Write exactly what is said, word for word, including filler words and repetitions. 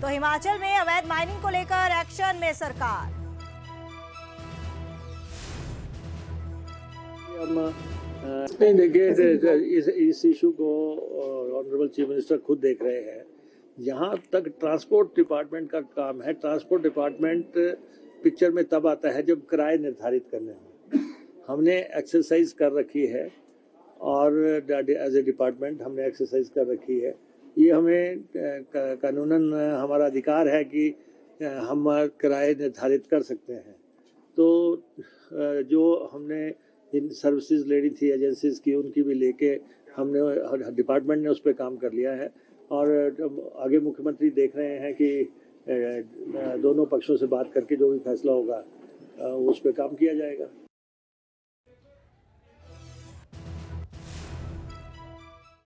तो हिमाचल में अवैध माइनिंग को लेकर एक्शन में सरकार। नहीं देखिए, इस इस इशू को ऑनरेबल चीफ मिनिस्टर खुद देख रहे हैं। जहाँ तक ट्रांसपोर्ट डिपार्टमेंट का काम है, ट्रांसपोर्ट डिपार्टमेंट पिक्चर में तब आता है जब किराए निर्धारित करने हों। हमने एक्सरसाइज कर रखी है और एज ए डिपार्टमेंट हमने एक्सरसाइज कर रखी है। ये हमें कानूनन हमारा अधिकार है कि हम किराए निर्धारित कर सकते हैं। तो जो हमने इन सर्विसेज लेनी थी एजेंसीज की, उनकी भी लेके हमने डिपार्टमेंट ने उस पर काम कर लिया है और आगे मुख्यमंत्री देख रहे हैं कि दोनों पक्षों से बात करके जो भी फैसला होगा उस पर काम किया जाएगा।